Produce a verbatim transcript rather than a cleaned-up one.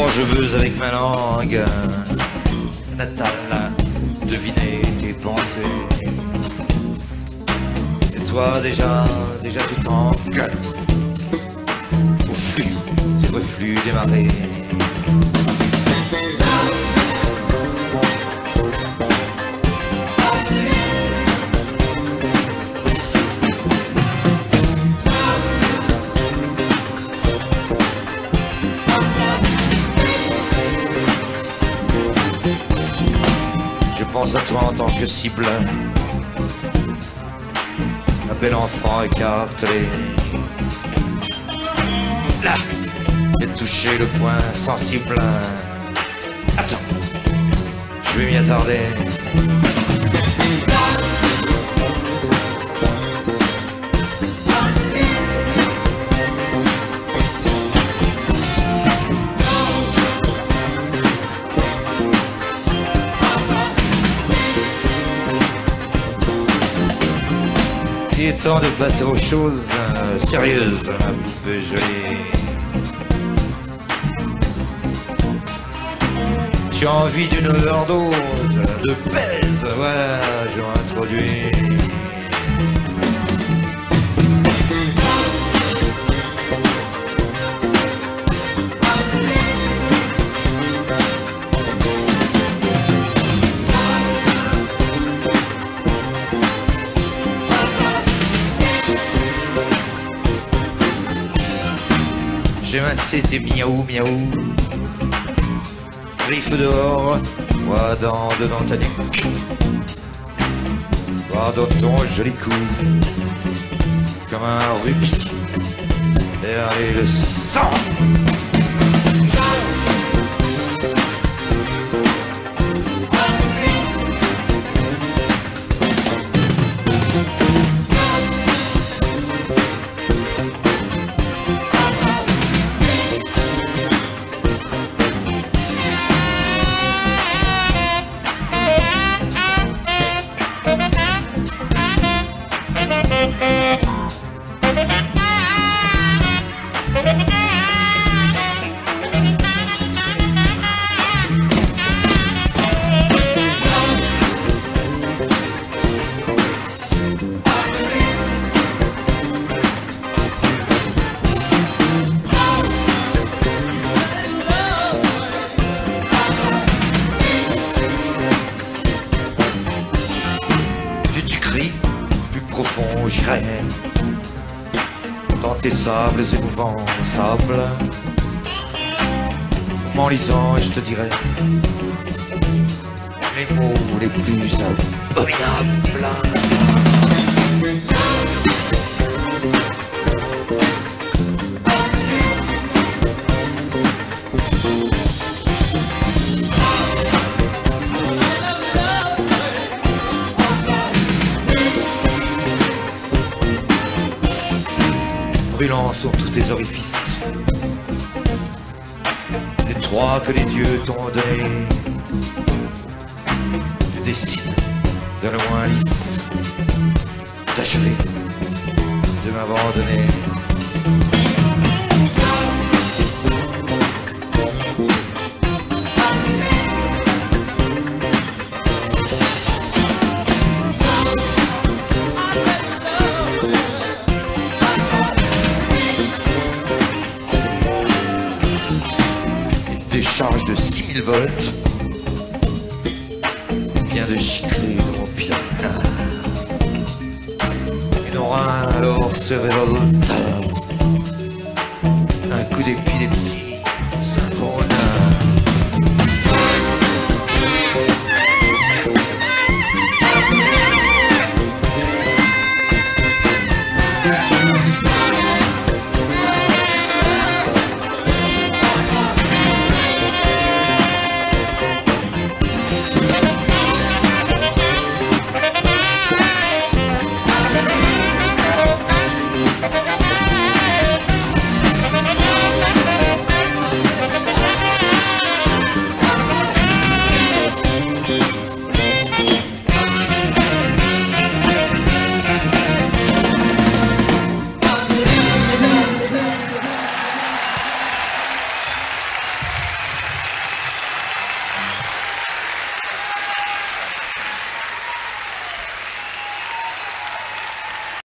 Quand je veux avec ma langue natale deviner tes pensées. Et toi déjà, déjà tu t'ancres au flux, ces reflux des marées. Je pense à toi en tant que cible, un bel enfant écartelé. Là, j'ai touché le point sensible. Attends, je vais m'y attarder. Il est temps de passer aux choses euh, sérieuses, un peu jolies. Tu as envie d'une overdose de pèse, voilà, je m'introduis. J'ai massé tes miaou miaou, griffe dehors, moi dans dedans ta nuque, voir dans ton joli cou, comme un rubis, et allez le sang. Plus profond j'irai dans tes sables émouvants sables. En lisant je te dirai les mots les plus abominables. Brûlant sur tous tes orifices, les trois que les dieux t'ont donnés. Je décide de loin lisse d'achever, de m'abandonner. Décharge de six mille volts vient de gicler dans mon pilote. Une aura alors se révolte. Un coup d'épi d'épi